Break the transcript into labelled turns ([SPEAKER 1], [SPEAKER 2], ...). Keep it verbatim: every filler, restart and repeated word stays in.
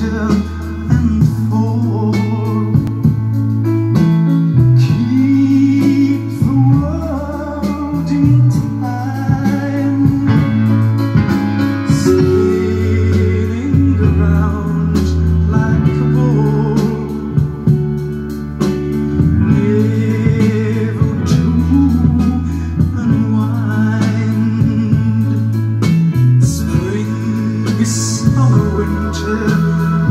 [SPEAKER 1] winter and fall. Keep the world in time, sailing around like a ball, never to unwind. Spring, summer, winter,